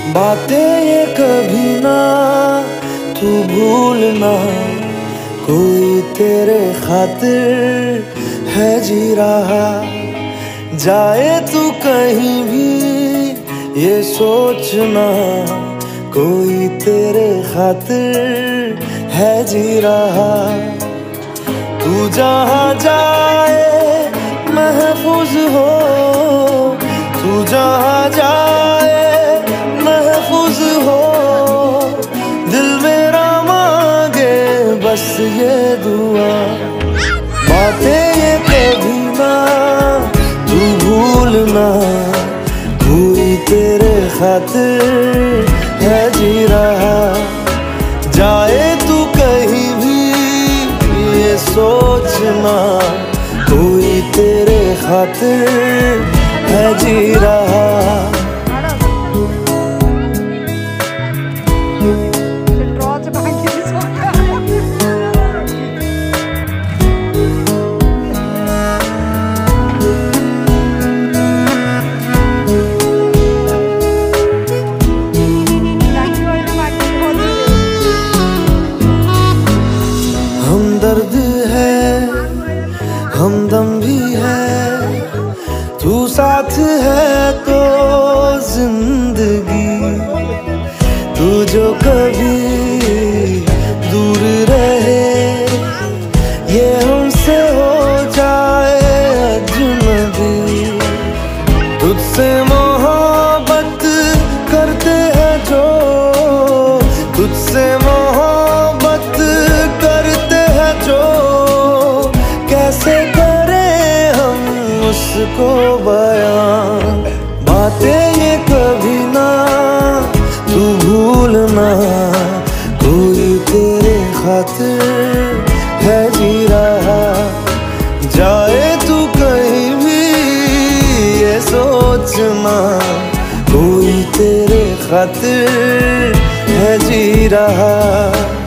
बातें ये कभी ना तू भूलना, कोई तेरे खातिर है जी रहा। जाए तू कहीं भी ये सोचना, कोई तेरे खातिर है जी रहा। तू जहाँ जाए महफूज हो, तू जहाँ जाए महफूज हो। दिल मेरा मांगे बस ये दुआ, बातें ये कभी ना तू भूलना, कोई तेरे खातिर है जी रहा। जाए तू कहीं भी ये सोचना, कोई तेरे खातिर है जी रहा। हमदर्द है, हमदम भी है, तू साथ है तो जिंदगी। तू जो कभी दूर रहे, ये हमसे हो जाए अजनबी। तुझसे मोहब्बत करते हैं जो, तुझसे मोहब्बत करते हैं जो, कैसे करें हम उसको बयां। बातें ये कभी ना तू भूलना, कोई तेरे खातिर है जी रहा। जाए तू कहीं भी ये सोचना, कोई तेरे खातिर है जी रहा।